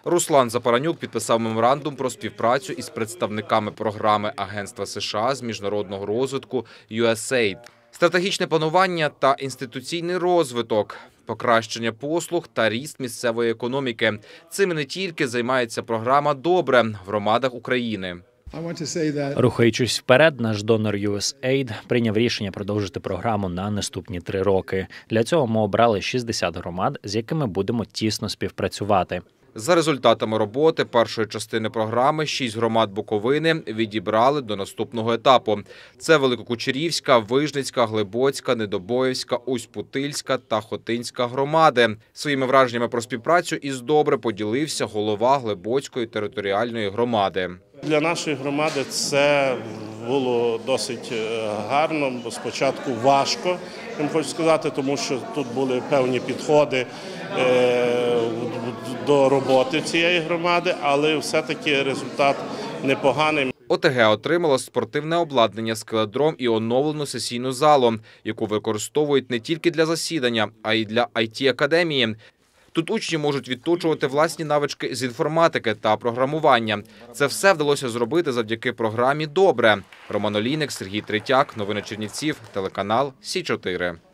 Руслан Запаранюк підписав меморандум про співпрацю із представниками програми Агентства США з міжнародного розвитку USAID. Стратегічне планування та інституційний розвиток, покращення послуг та ріст місцевої економіки. Цим не тільки займається програма «Добре» в громадах України. Рухаючись вперед, наш донор USAID прийняв рішення продовжити програму на наступні 3 роки. Для цього ми обрали 60 громад, з якими будемо тісно співпрацювати. За результатами роботи першої частини програми 6 громад Буковини відібрали до наступного етапу. Це Великокучерівська, Вижницька, Глибоцька, Недобоївська, Усть-Путильська та Хотинська громади. Своїми враженнями про співпрацю із «Добре» поділився голова Глибоцької територіальної громади. Для нашої громади це було досить гарно, бо спочатку важко, я хочу сказати, тому що тут були певні підходи до роботи цієї громади, але все-таки результат непоганий. ОТГ отримало спортивне обладнання, скеледром і оновлену сесійну залу, яку використовують не тільки для засідання, а й для IT-академії. Тут учні можуть відточувати власні навички з інформатики та програмування. Це все вдалося зробити завдяки програмі «Добре». Роман Олійник, Сергій Третяк. Новини Чернівців. Телеканал Сі 4.